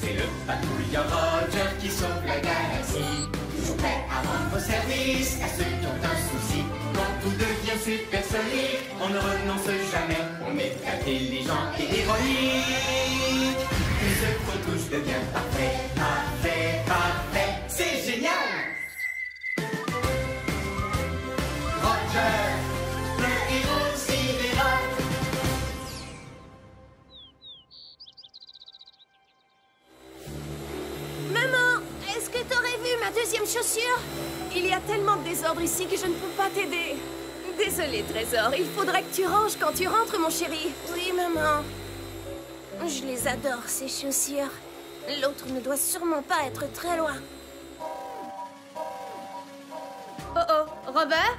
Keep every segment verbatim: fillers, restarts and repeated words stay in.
C'est le patrouilleur Roger qui sauve la galaxie. Toujours prêt à rendre service à ceux qui ont un souci. Quand tout devient supersonique, on ne renonce jamais. On est intelligent et héroïque. Tout ce qu'on touche devient parfait, parfait, parfait. C'est génial! Roger, le héros sidéral. Maman, est-ce que t'aurais vu ma deuxième chaussure? Il y a tellement de désordre ici que je ne peux pas t'aider. Désolée, Trésor, il faudrait que tu ranges quand tu rentres, mon chéri. Oui, maman. Je les adore, ces chaussures. L'autre ne doit sûrement pas être très loin. Oh oh, Rover?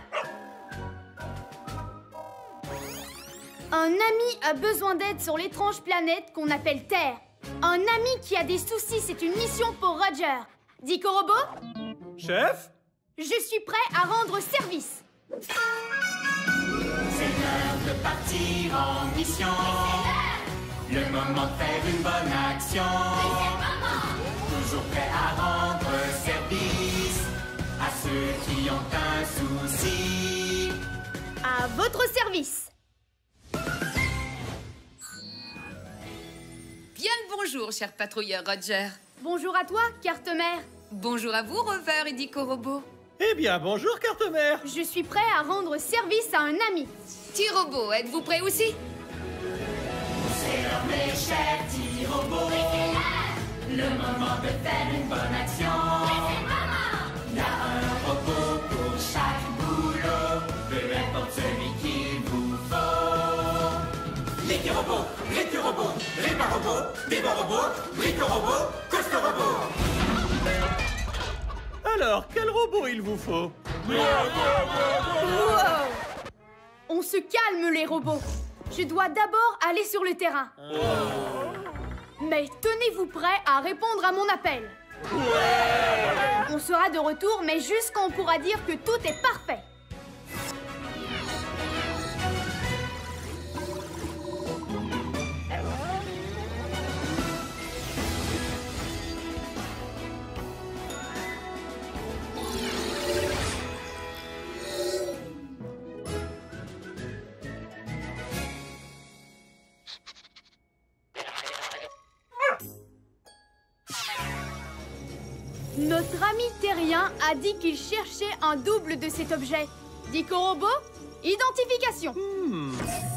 Un ami a besoin d'aide sur l'étrange planète qu'on appelle Terre. Un ami qui a des soucis, c'est une mission pour Roger. Dico Robot? Chef? Je suis prêt à rendre service. C'est l'heure de partir en mission. Le moment de faire une bonne action. Toujours prêt à rendre service à ceux qui ont un souci. À votre service. Bien le bonjour, cher patrouilleur Roger. Bonjour à toi, Carte-Mère. Bonjour à vous, Rover et Dico Robot. Eh bien, bonjour, Carte-Mère. Je suis prêt à rendre service à un ami. T-Robot, êtes-vous prêt aussi? C'est l'heure, mes chers petits robots. Le moment de faire une bonne action. Il y a un robot pour chaque boulot. Peu importe celui qu'il vous faut. L'équi-robot, récu-robot, répar-robot, débat-robot, brico-robot, costo-robot. Alors, quel robot il vous faut? Wow! On se calme, les robots. Je dois d'abord aller sur le terrain. Mais tenez-vous prêts à répondre à mon appel. On sera de retour, mais juste quand on pourra dire que tout est parfait. Notre ami terrien a dit qu'il cherchait un double de cet objet. Dico Robot, identification. Hmm.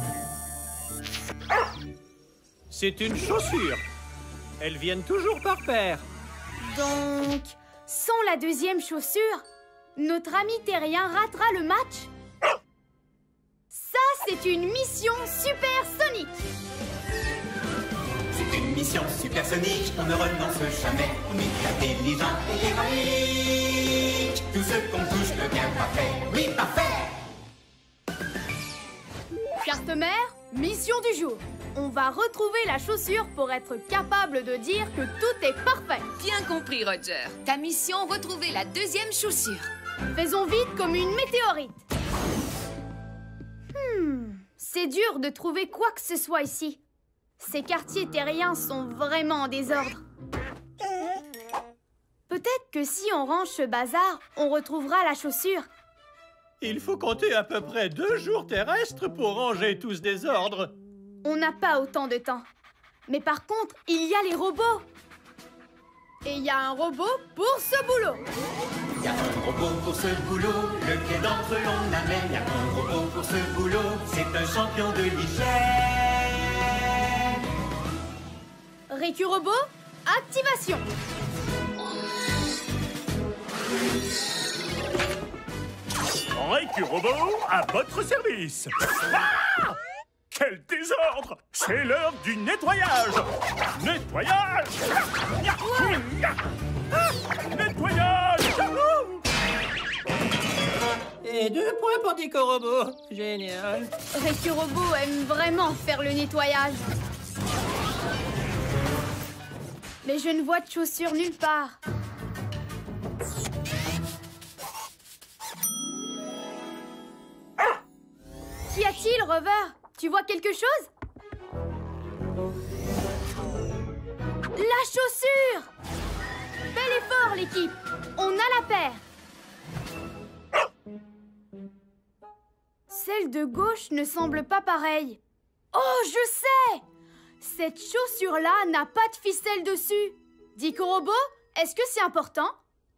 C'est une chaussure. Elles viennent toujours par paire. Donc, sans la deuxième chaussure, notre ami terrien ratera le match? Ça, c'est une mission supersonique. C'est une mission supersonique, on ne renonce jamais. On est intelligent et héroïque. Tout ce qu'on touche devient parfait. Oui, parfait! Carte-Mère, mission du jour. On va retrouver la chaussure pour être capable de dire que tout est parfait. Bien compris, Roger. Ta mission, retrouver la deuxième chaussure. Faisons vite comme une météorite. Hmm, c'est dur de trouver quoi que ce soit ici. Ces quartiers terriens sont vraiment en désordre. Peut-être que si on range ce bazar, on retrouvera la chaussure. Il faut compter à peu près deux jours terrestres pour ranger tout ce désordre. On n'a pas autant de temps. Mais par contre, il y a les robots. Et il y a un robot pour ce boulot. Il y a un robot pour ce boulot, lequel d'entre eux on amène. Il y a un robot pour ce boulot, c'est un champion de l'hygiène. Récu-robot, activation. Récu-robot, à votre service. Ah! Quel désordre! C'est l'heure du nettoyage! Nettoyage! Ah! Nettoyage! Et deux points pour Dico Robot. Génial. Récu-robot aime vraiment faire le nettoyage. Mais je ne vois de chaussures nulle part. Qu'y a-t-il, Rover? Tu vois quelque chose? La La chaussure! Bel effort, l'équipe! On a la paire! Celle de gauche ne semble pas pareille. Oh, je sais! Cette chaussure-là n'a pas de ficelle dessus. Dick au robot, est-ce que c'est important?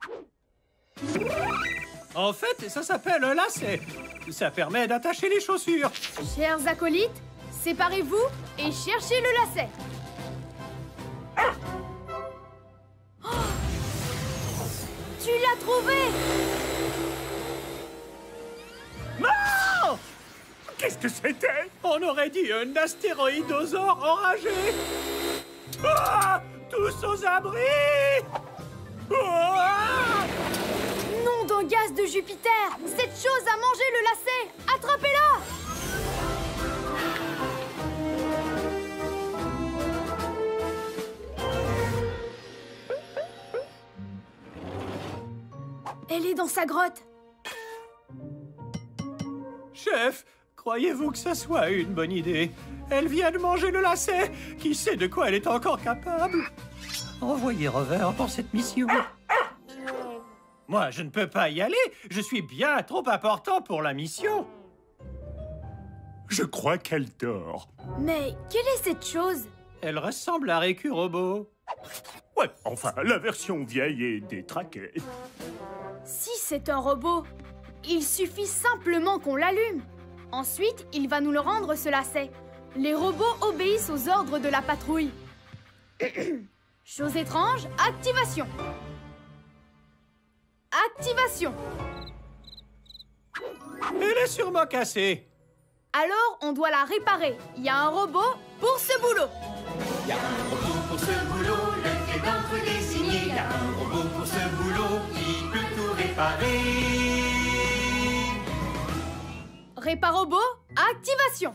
En fait, ça s'appelle un lacet. Ça permet d'attacher les chaussures. Chers acolytes, séparez-vous et cherchez le lacet. Oh! Tu l'as trouvé! Non! Qu'est-ce que c'était? On aurait dit un astéroïdosaure enragé. Ah! Tous aux abris! Ah! Nom d'un gaz de Jupiter! Cette chose a mangé le lacet! Attrapez-la! Elle est dans sa grotte. Chef, croyez-vous que ça soit une bonne idée? Elle vient de manger le lacet. Qui sait de quoi elle est encore capable? Envoyez Rover pour cette mission. Moi, je ne peux pas y aller. Je suis bien trop important pour la mission. Je crois qu'elle dort. Mais quelle est cette chose? Elle ressemble à Récu Robot. Ouais, enfin, la version vieille et détraquée. Si c'est un robot, il suffit simplement qu'on l'allume. Ensuite, il va nous le rendre, ce lacet. Les robots obéissent aux ordres de la patrouille. Chose étrange, activation. Activation. Elle est sûrement cassée. Alors, on doit la réparer. Il y a un robot pour ce boulot. Il y a un robot pour ce boulot, lequel d'entre eux désigné. Il y a un robot pour ce boulot qui peut tout réparer. Réparobot, activation.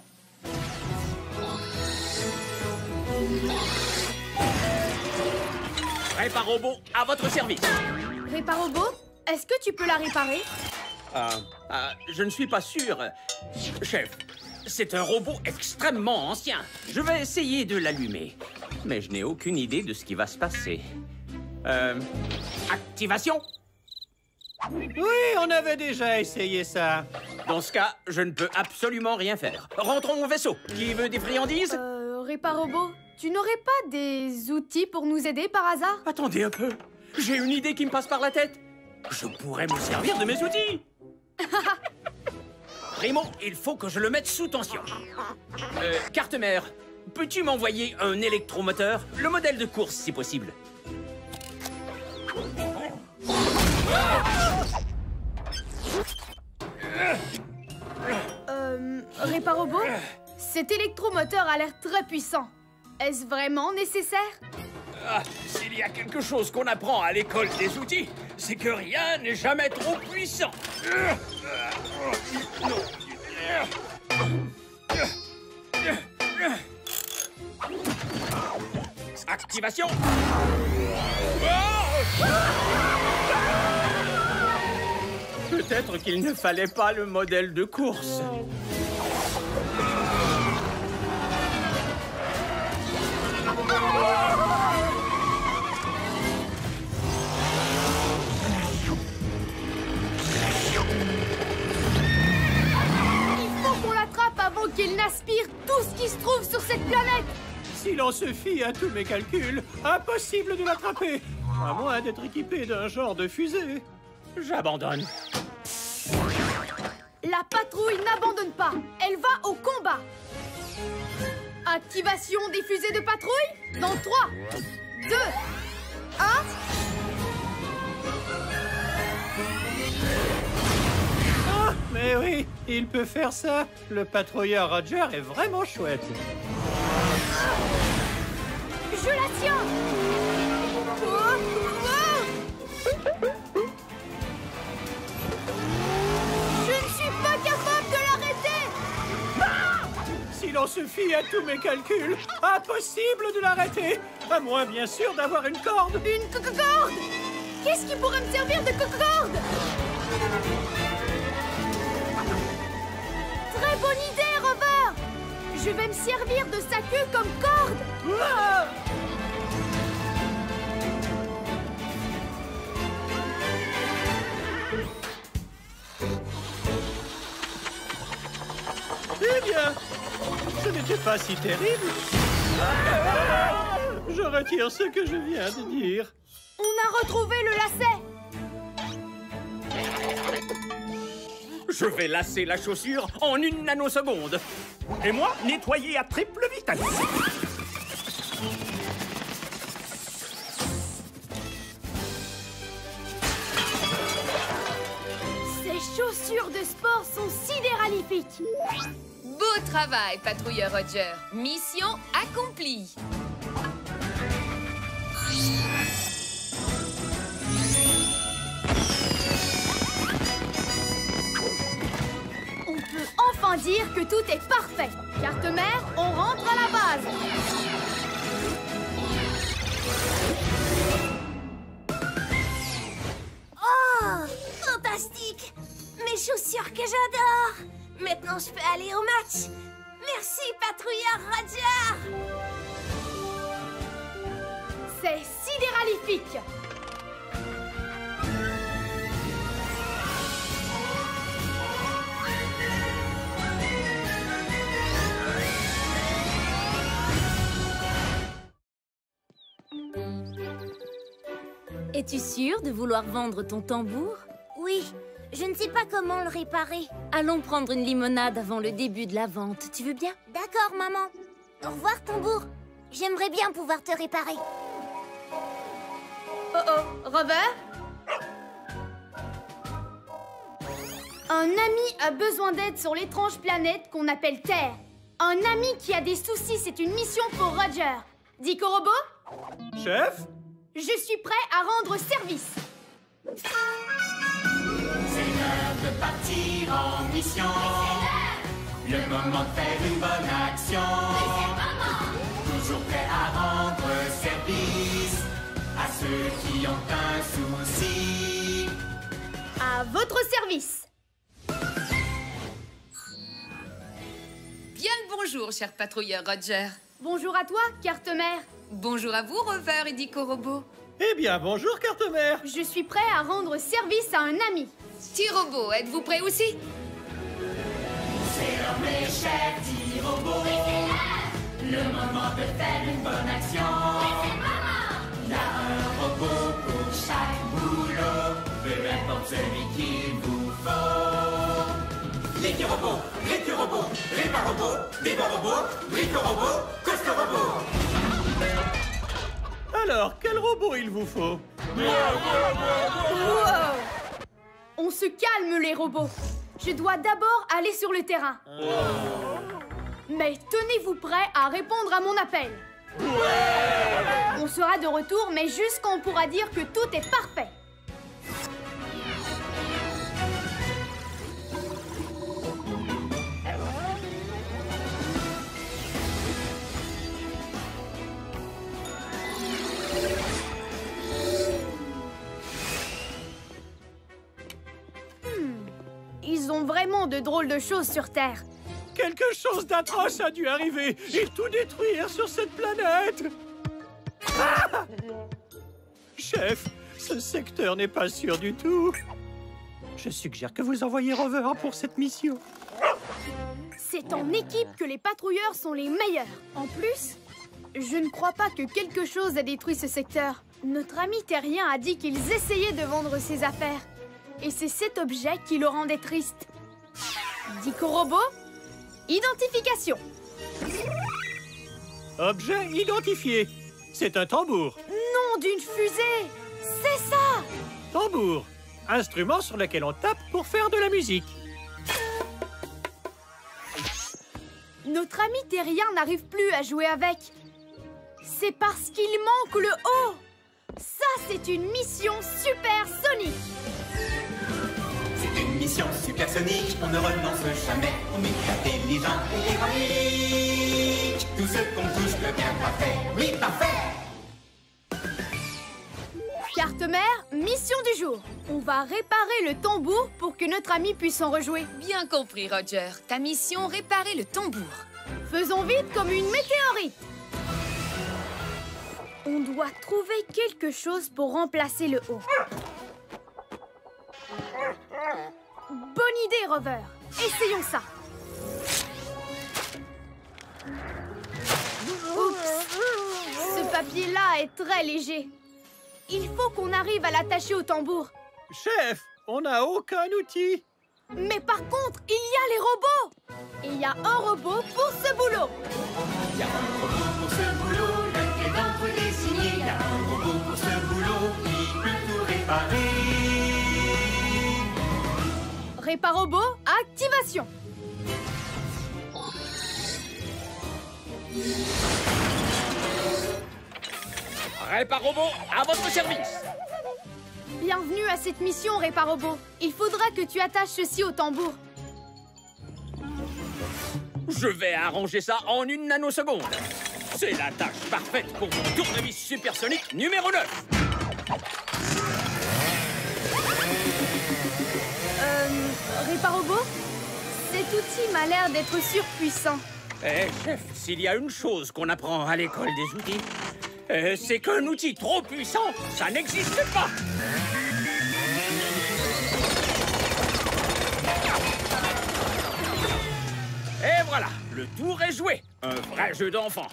Réparobot, à votre service. Réparobot, est-ce que tu peux la réparer? Ah, ah, je ne suis pas sûr. Chef, c'est un robot extrêmement ancien. Je vais essayer de l'allumer. Mais je n'ai aucune idée de ce qui va se passer. Euh... Activation? Oui, on avait déjà essayé ça. Dans ce cas, je ne peux absolument rien faire. Rentrons au vaisseau. Qui veut des friandises? Euh, Réparobot, tu n'aurais pas des outils pour nous aider par hasard? Attendez un peu. J'ai une idée qui me passe par la tête. Je pourrais me servir de mes outils. Primo, il faut que je le mette sous tension. Euh, carte mère, peux-tu m'envoyer un électromoteur? Le modèle de course, si possible. Euh, Réparobot, cet électromoteur a l'air très puissant. Est-ce vraiment nécessaire? Ah, s'il y a quelque chose qu'on apprend à l'école des outils, c'est que rien n'est jamais trop puissant. Activation. Peut-être qu'il ne fallait pas le modèle de course. Il faut qu'on l'attrape avant qu'il n'aspire tout ce qui se trouve sur cette planète. Si l'on se fie à tous mes calculs, impossible de l'attraper. À moins d'être équipé d'un genre de fusée. J'abandonne. La patrouille n'abandonne pas. Elle va au combat. Activation des fusées de patrouille dans trois, deux, un... Ah, mais oui, il peut faire ça. Le patrouilleur Roger est vraiment chouette. Je la tiens. Oh, oh. Je ne suis pas capable de l'arrêter. Ah! Si l'on se fie à tous mes calculs, impossible de l'arrêter. À moins, bien sûr, d'avoir une corde. Une corde. Qu'est-ce qui pourrait me servir de corde? Très bonne idée, Rover. Je vais me servir de sa queue comme corde. Ah! n'était pas si terrible. Je retire ce que je viens de dire. On a retrouvé le lacet. Je vais lasser la chaussure en une nanoseconde. Et moi, nettoyer à triple vitesse. Ces chaussures de sport sont sidéralifiques. Beau travail, patrouilleur Roger. Mission accomplie. On peut enfin dire que tout est parfait. Carte-mère, on rentre à la base. Oh, fantastique! Mes chaussures que j'adore! Maintenant, je peux aller au match. Merci, patrouilleur Roger! C'est sidéralifique. Es-tu sûre de vouloir vendre ton tambour? Oui, je ne sais pas comment le réparer. Allons prendre une limonade avant le début de la vente. Tu veux bien? D'accord, maman. Au revoir, tambour. J'aimerais bien pouvoir te réparer. Oh oh, Rover? Un ami a besoin d'aide sur l'étrange planète qu'on appelle Terre. Un ami qui a des soucis, c'est une mission pour Roger. Dico Robot? Chef? Je suis prêt à rendre service. C'est l'heure de partir en mission. Le moment de faire une bonne action. Toujours prêt à rendre service à ceux qui ont un souci. À votre service. Bien le bonjour, cher patrouilleur Roger. Bonjour à toi, carte-mère. Bonjour à vous, Rover et Dico Robot. Eh bien, bonjour, carte-mère. Je suis prêt à rendre service à un ami. T-Robot, êtes-vous prêt aussi? C'est l'heure, mes chers petits robots. Le moment de faire une bonne action. Il y a un robot pour chaque boulot, peu importe celui qu'il vous faut. Les petits robots, les petits robots, répar robots, débat robots, brico robots, coste robots. Alors, quel robot il vous faut? Wow! On se calme, les robots. Je dois d'abord aller sur le terrain. Mais tenez-vous prêts à répondre à mon appel. On sera de retour, mais juste quand on pourra dire que tout est parfait. Ils ont vraiment de drôles de choses sur Terre. Quelque chose d'atroce a dû arriver et tout détruire sur cette planète. Ah! Chef, ce secteur n'est pas sûr du tout. Je suggère que vous envoyiez Rover pour cette mission. C'est en équipe que les patrouilleurs sont les meilleurs. En plus, je ne crois pas que quelque chose a détruit ce secteur. Notre ami terrien a dit qu'ils essayaient de vendre ses affaires. Et c'est cet objet qui le rendait triste. Dico Robot, identification. Objet identifié. C'est un tambour. Nom d'une fusée. C'est ça. Tambour. Instrument sur lequel on tape pour faire de la musique. Notre ami terrien n'arrive plus à jouer avec. C'est parce qu'il manque le haut. Ça, c'est une mission supersonique. C'est une mission supersonique, on ne renonce jamais. On est intelligent et héroïque. Tout ce qu'on touche devient parfait. Oui, parfait. Carte-mère, mission du jour. On va réparer le tambour pour que notre ami puisse en rejouer. Bien compris, Roger. Ta mission, réparer le tambour. Faisons vite comme une météorite. On doit trouver quelque chose pour remplacer le haut. Bonne idée, Rover. Essayons ça. Oups! Ce papier-là est très léger. Il faut qu'on arrive à l'attacher au tambour. Chef, on n'a aucun outil. Mais par contre, il y a les robots. Et il y a un robot pour ce boulot. Il y a un robot pour ce boulot, lequel d'entre les signés. Il y a un robot pour ce boulot, qui peut tout réparer. Réparobot, activation. Réparobot, à votre service. Bienvenue à cette mission, Réparobot. Il faudra que tu attaches ceci au tambour. Je vais arranger ça en une nanoseconde. C'est la tâche parfaite pour mon tournevis supersonique numéro neuf. Euh... Réparobot, cet outil m'a l'air d'être surpuissant. Eh, chef, s'il y a une chose qu'on apprend à l'école des outils, eh, c'est qu'un outil trop puissant, ça n'existe pas. Et voilà, le tour est joué. Un vrai jeu d'enfant.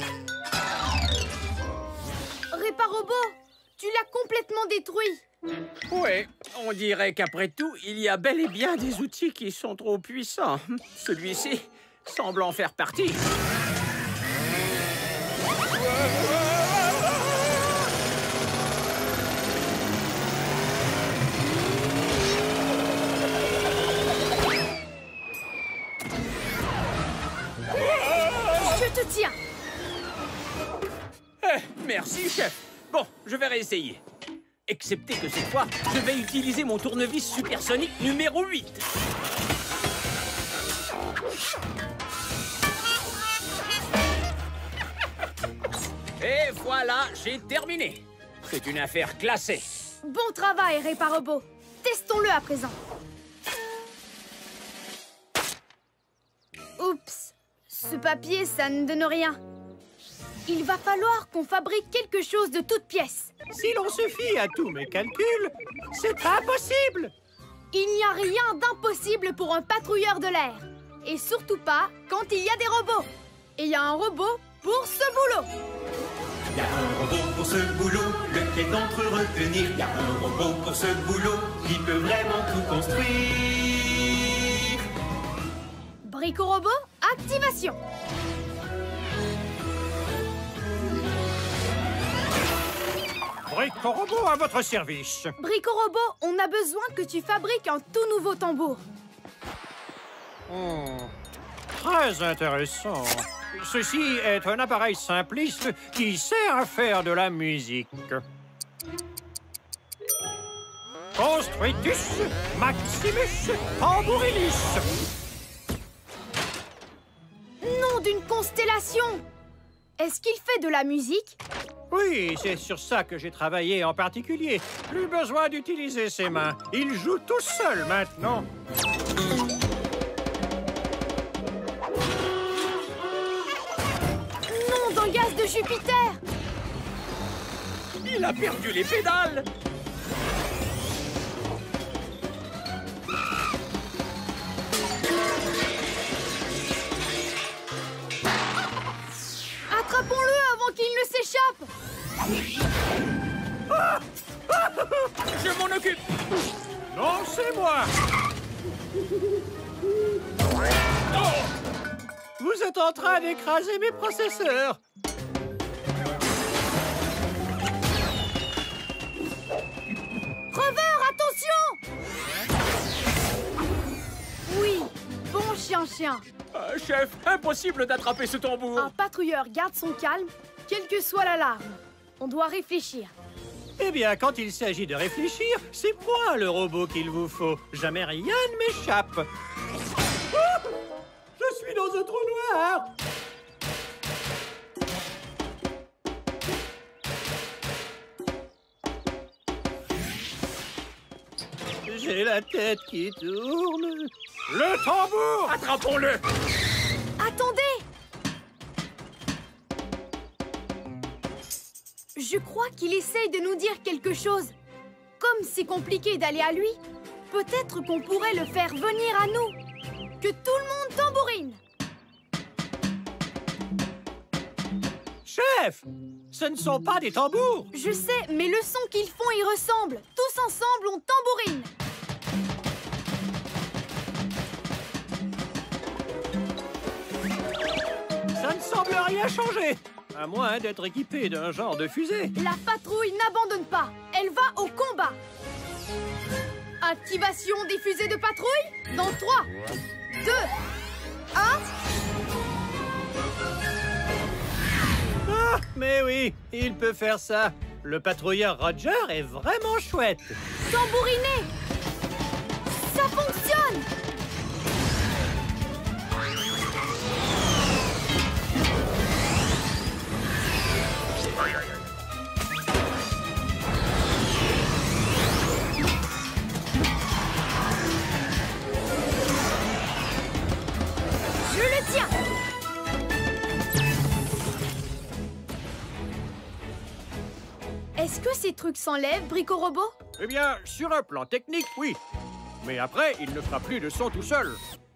Réparobot, tu l'as complètement détruit. Oui, on dirait qu'après tout, il y a bel et bien des outils qui sont trop puissants. Celui-ci semble en faire partie. Je te tiens. Eh, merci, chef. Bon, je vais réessayer. Excepté que cette fois, je vais utiliser mon tournevis supersonique numéro huit. Et voilà, j'ai terminé. C'est une affaire classée. Bon travail, Réparobot. Testons-le à présent. Oups, ce papier, ça ne donne rien. Il va falloir qu'on fabrique quelque chose de toute pièce. Si l'on se fie à tous mes calculs, c'est impossible. Il n'y a rien d'impossible pour un patrouilleur de l'air. Et surtout pas quand il y a des robots. Et il y a un robot pour ce boulot. Il y a un robot pour ce boulot, lequel d'entre eux retenir. Il y a un robot pour ce boulot, qui peut vraiment tout construire. Bricorobot, activation. Bricorobot à votre service. Bricorobot, on a besoin que tu fabriques un tout nouveau tambour. Hmm. Très intéressant. Ceci est un appareil simpliste qui sert à faire de la musique. Construitus Maximus Tambourinus. Nom d'une constellation! Est-ce qu'il fait de la musique? Oui, c'est sur ça que j'ai travaillé en particulier. Plus besoin d'utiliser ses mains. Il joue tout seul maintenant. Nom d'un gaz de Jupiter! Il a perdu les pédales. Attrapons-le avant qu'il ne s'échappe! Je m'en occupe. Non, c'est moi. Oh! Vous êtes en train d'écraser mes processeurs. Rover, attention! Oui, bon chien-chien. Euh, chef, impossible d'attraper ce tambour. Un patrouilleur garde son calme, quelle que soit l'alarme. On doit réfléchir. Eh bien, quand il s'agit de réfléchir, c'est moi le robot qu'il vous faut. Jamais rien ne m'échappe. Ah! Je suis dans un trou noir. J'ai la tête qui tourne. Le tambour! Attrapons-le. Attendez! Je crois qu'il essaye de nous dire quelque chose. Comme c'est compliqué d'aller à lui, peut-être qu'on pourrait le faire venir à nous. Que tout le monde tambourine! chef! Ce ne sont pas des tambours! Je sais, mais le son qu'ils font y ressemble. Tous ensemble, on tambourine. Ça ne semble rien changer, à moins d'être équipé d'un genre de fusée. La patrouille n'abandonne pas. Elle va au combat. Activation des fusées de patrouille dans trois, deux, un... Ah, mais oui, il peut faire ça. Le patrouilleur Roger est vraiment chouette. Tambourinez! Ça fonctionne! Je le tiens! Est-ce que ces trucs s'enlèvent, Brico-Robot? Eh bien, sur un plan technique, oui. Mais après, il ne fera plus de son tout seul.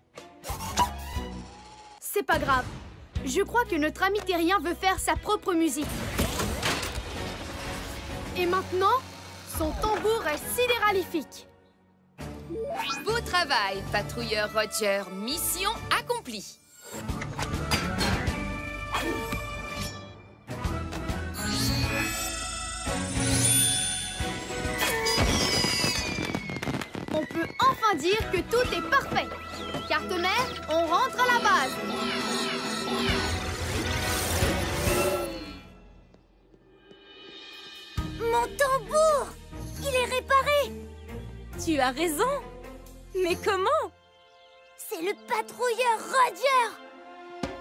C'est pas grave. Je crois que notre ami terrien veut faire sa propre musique. Et maintenant, son tambour est sidéralifique. Beau travail, patrouilleur Roger. Mission accomplie. On peut enfin dire que tout est parfait. Carte-mère, on rentre à la base. Mon tambour! Il est réparé! Tu as raison! Mais comment? C'est le patrouilleur Roger!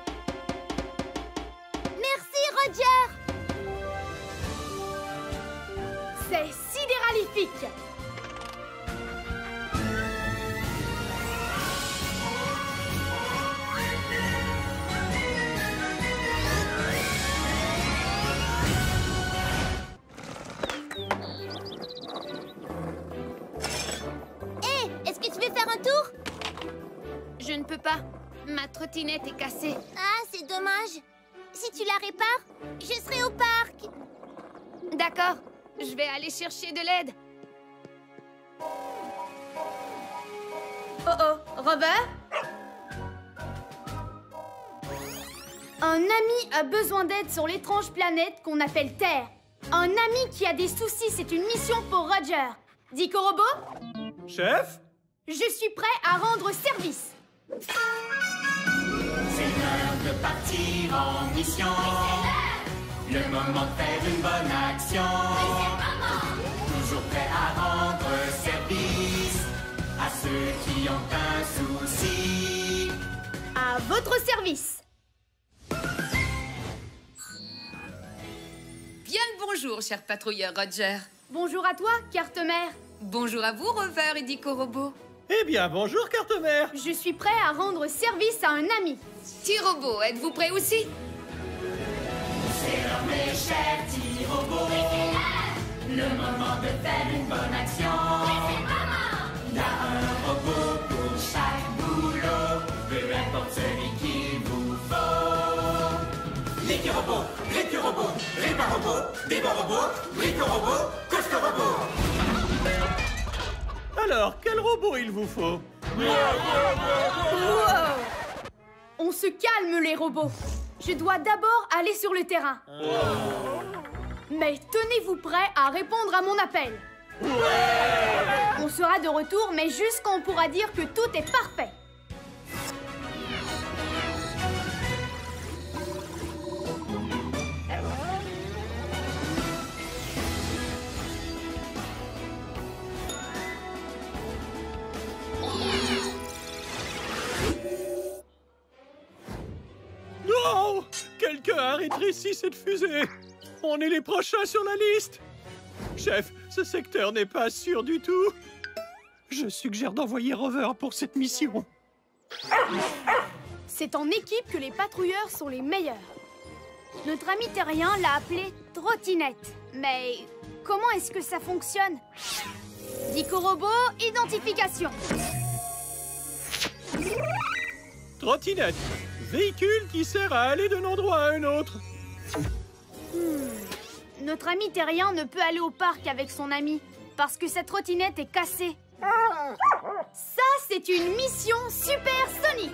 Merci, Roger! C'est sidéralifique. Faire un tour? Je ne peux pas. Ma trottinette est cassée. Ah, c'est dommage. Si tu la répares, je serai au parc. D'accord. Je vais aller chercher de l'aide. Oh oh, Rover? Un ami a besoin d'aide sur l'étrange planète qu'on appelle Terre. Un ami qui a des soucis, c'est une mission pour Roger. Brico-Robot? Chef? Je suis prêt à rendre service. C'est l'heure de partir en mission. Le moment de faire une bonne action. Toujours prêt à rendre service à ceux qui ont un souci. À votre service. Bien le bonjour, cher patrouilleur Roger. Bonjour à toi, carte-mère. Bonjour à vous, Rover et Brico-Robot. Eh bien, bonjour, carte-mère. Je suis prêt à rendre service à un ami. T-Robot, êtes-vous prêt aussi? C'est l'heure, mes chers petits robots. Le moment de faire une bonne action. Il y a un robot pour chaque boulot, peu importe celui qu'il vous faut. L'équi-robot, récu-robot, répar-robot, débat-robot, brico-robot, coste-robot. Alors, quel robot il vous faut? Wow! On se calme, les robots. Je dois d'abord aller sur le terrain. Mais tenez-vous prêts à répondre à mon appel. On sera de retour, mais juste quand on pourra dire que tout est parfait. Non! Quelqu'un a rétréci cette fusée! On est les prochains sur la liste! Chef, ce secteur n'est pas sûr du tout. Je suggère d'envoyer Rover pour cette mission. C'est en équipe que les patrouilleurs sont les meilleurs. Notre ami terrien l'a appelé trottinette. Mais comment est-ce que ça fonctionne? Brico-Robot, identification. Trottinette, véhicule qui sert à aller d'un endroit à un autre. Hmm. Notre ami terrien ne peut aller au parc avec son ami parce que sa trottinette est cassée. Ça, c'est une mission supersonique.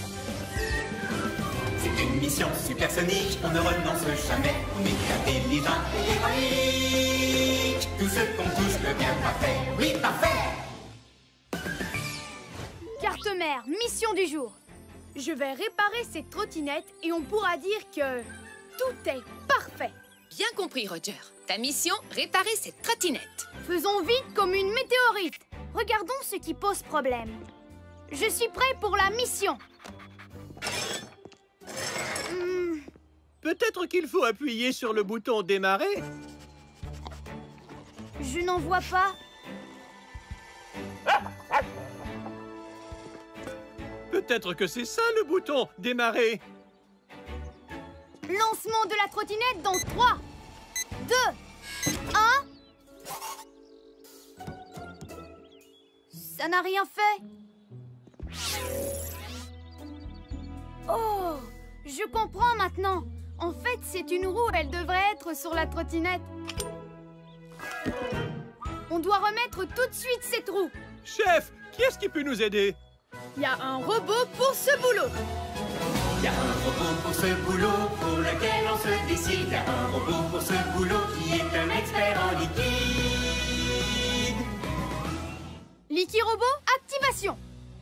C'est une mission supersonique, on ne renonce jamais. On est intelligent et héroïque. Tout ce qu'on touche devient parfait. Oui, parfait. Carte-mère, mission du jour. Je vais réparer cette trottinette et on pourra dire que tout est parfait. Bien compris, Roger. Ta mission, réparer cette trottinette. Faisons vite comme une météorite. Regardons ce qui pose problème. Je suis prêt pour la mission. Hmm. Peut-être qu'il faut appuyer sur le bouton démarrer. Je n'en vois pas. Peut-être que c'est ça le bouton démarrer. Lancement de la trottinette dans trois, deux, un. Ça n'a rien fait. Oh, je comprends maintenant. En fait, c'est une roue, elle devrait être sur la trottinette. On doit remettre tout de suite cette roue. Chef, qui est-ce qui peut nous aider? Il y a un robot pour ce boulot. Il y a un robot pour ce boulot, pour lequel on se décide. Il y a un robot pour ce boulot qui est un expert en liquide. Liquirobot, activation.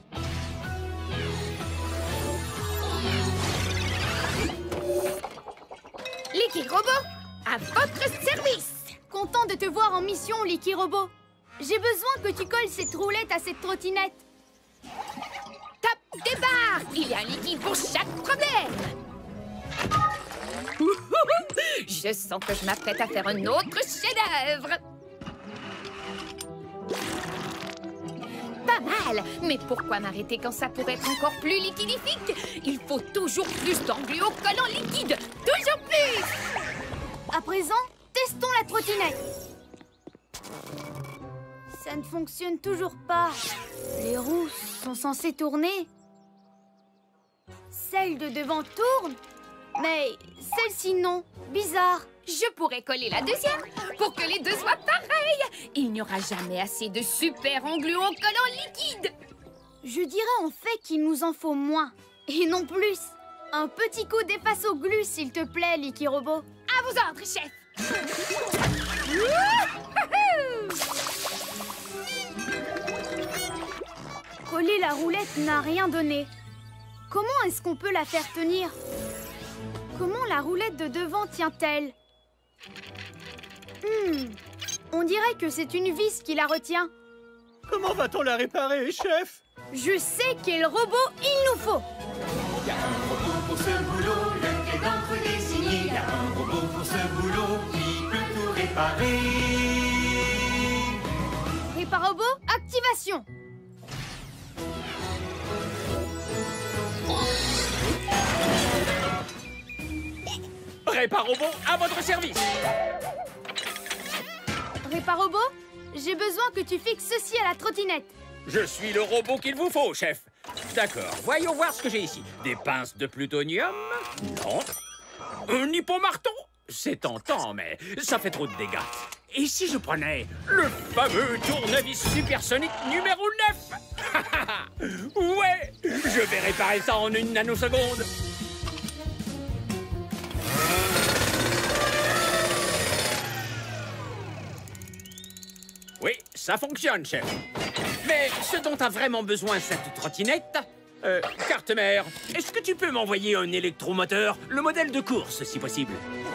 Liquirobot, à votre service. Content de te voir en mission, Liquirobot. J'ai besoin que tu colles cette roulette à cette trottinette. Top départ! Il y a un liquide pour chaque problème. Je sens que je m'apprête à faire un autre chef-d'œuvre. Pas mal, mais pourquoi m'arrêter quand ça pourrait être encore plus liquidifique? Il faut toujours plus d'engluocollants liquides, toujours plus! À présent, testons la trottinette. Ça ne fonctionne toujours pas. Les roues sont censées tourner. Celle de devant tourne, mais celle-ci non. Bizarre. Je pourrais coller la deuxième pour que les deux soient pareilles. Il n'y aura jamais assez de super engluocollants liquides. Je dirais en fait qu'il nous en faut moins, et non plus. Un petit coup d'efface au glu, s'il te plaît, Liquirobot. À vos ordres, chef. Coller la roulette n'a rien donné. Comment est-ce qu'on peut la faire tenir? Comment la roulette de devant tient-elle? Hmm, on dirait que c'est une vis qui la retient. Comment va-t-on la réparer, chef? Je sais quel robot il nous faut. Il y a un robot pour ce boulot, lequel d'entre eux est signé. Il y a un robot pour ce boulot qui peut tout réparer. Réparobot, activation. Réparobot, à votre service. Réparobot, j'ai besoin que tu fixes ceci à la trottinette. Je suis le robot qu'il vous faut, chef. D'accord, voyons voir ce que j'ai ici. Des pinces de plutonium? Non. Un hippomarteau? C'est tentant, mais ça fait trop de dégâts. Et si je prenais le fameux tournevis supersonique numéro neuf? Ouais, je vais réparer ça en une nanoseconde. Oui, ça fonctionne, chef. Mais ce dont a vraiment besoin cette trottinette... Euh, carte-mère, est-ce que tu peux m'envoyer un électromoteur, le modèle de course, si possible?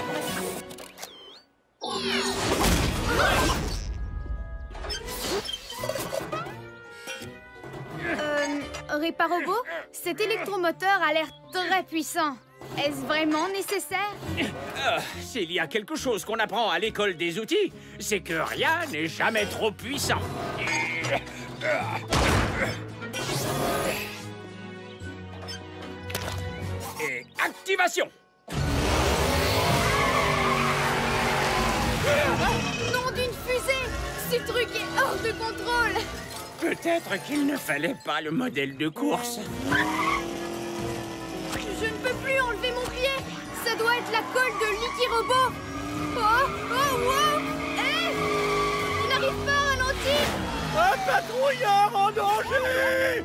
Euh, Réparobot, cet électromoteur a l'air très puissant. Est-ce vraiment nécessaire? Euh, S'il y a quelque chose qu'on apprend à l'école des outils, c'est que rien n'est jamais trop puissant. Et activation! Nom d'une fusée! Ce truc est hors de contrôle! Peut-être qu'il ne fallait pas le modèle de course. Je ne peux plus enlever mon pied! Ça doit être mettre la colle de Licky Robot. Oh, oh, wow. Hé, je n'arrive pas à ralentir. Un patrouilleur en danger!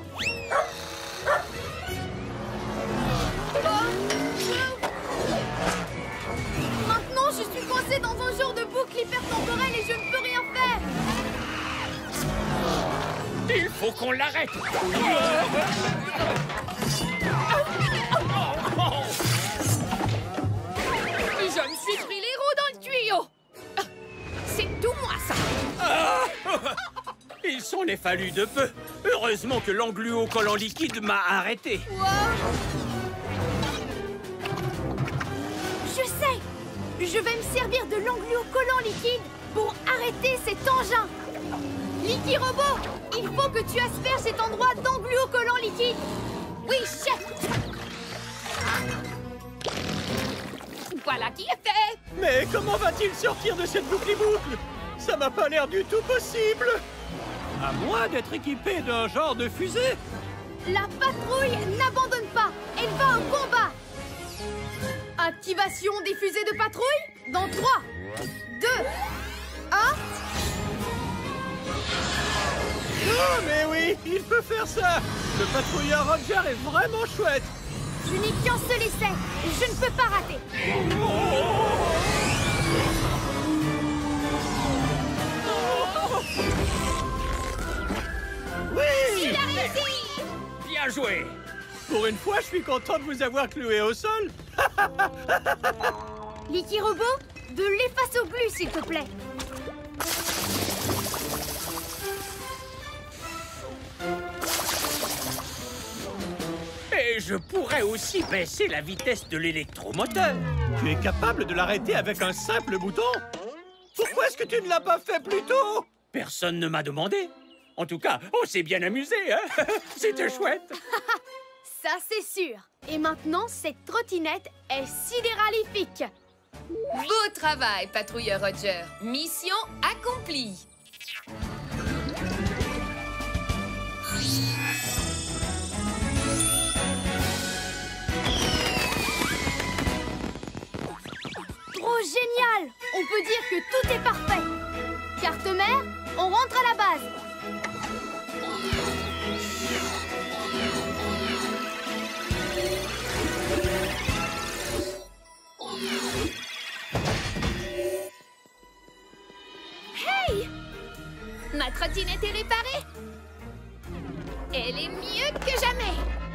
Maintenant, je suis coincée dans un genre de boucle hypertemporelle et je ne peux rien faire. Il faut qu'on l'arrête. Je me suis pris les roues dans le tuyau. C'est tout moi, ça. Il s'en est fallu de peu. Heureusement que l'engluocollant liquide m'a arrêté. Wow. Je sais. Je vais me servir de l'engluocollant liquide pour arrêter cet engin. Licky Robot, il faut que tu asperges cet endroit d'engluocollant liquide. Oui, chef. Voilà qui est fait. Mais comment va-t-il sortir de cette boucle-boucle? Ça m'a pas l'air du tout possible. À moins d'être équipé d'un genre de fusée. La patrouille n'abandonne pas. Elle va au combat. Activation des fusées de patrouille dans trois, deux, un. Oh, mais oui, il peut faire ça. Le patrouilleur Roger est vraiment chouette. Je n'ai qu'un seul essai. Je ne peux pas rater. Oui! Il a réussi. Bien joué. Pour une fois, je suis content de vous avoir cloué au sol. Licky Robot, de l'efface au glu, s'il te plaît. Et je pourrais aussi baisser la vitesse de l'électromoteur. Tu es capable de l'arrêter avec un simple bouton? Pourquoi est-ce que tu ne l'as pas fait plus tôt? Personne ne m'a demandé. En tout cas, on s'est bien amusé, hein? C'était chouette. Ça, c'est sûr. Et maintenant, cette trottinette est sidéralifique. Beau travail, patrouilleur Roger. Mission accomplie. Trop génial! On peut dire que tout est parfait. Carte mère, on rentre à la base. Hey! Ma trottinette est réparée. Elle est mieux que jamais.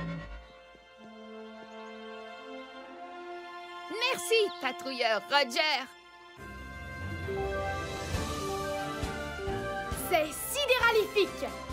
Merci, patrouilleur Roger. C'est sidéralifique.